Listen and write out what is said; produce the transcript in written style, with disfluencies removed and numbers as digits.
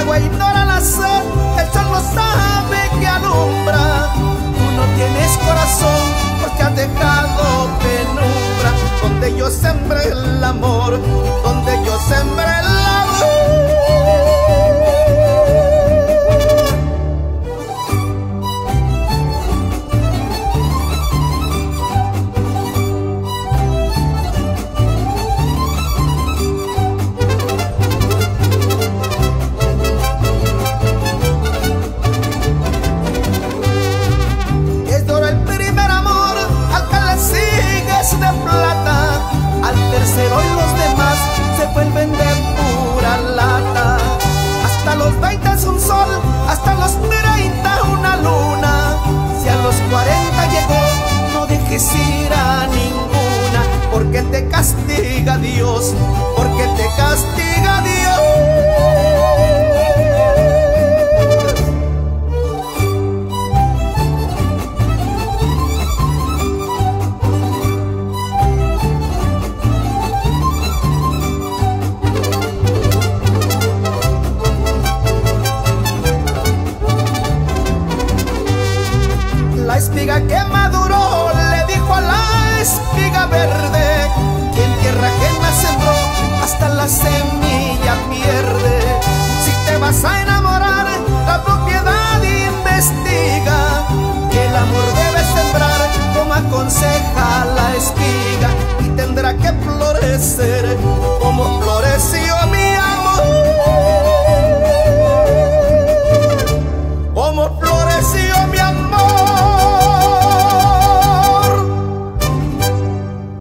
agua ignora la sed, el sol no sabe que alumbra. Tú no tienes corazón porque has dejado penumbra. Donde yo sembré el amor, donde yo sembré el amor. De plata, al tercero y los demás se vuelven de pura lata. Hasta los 20 es un sol, hasta los 30 una luna. Si a los 40 llegó, no dejes ir a ninguna, porque te castiga Dios, porque te castiga Dios. La espiga que maduró le dijo a la espiga verde: quien tierra ajena sembró, hasta la semilla pierde. Si te vas a enamorar, la propiedad investiga, que el amor debe sembrar como aconseja la espiga, y tendrá que florecer como floreció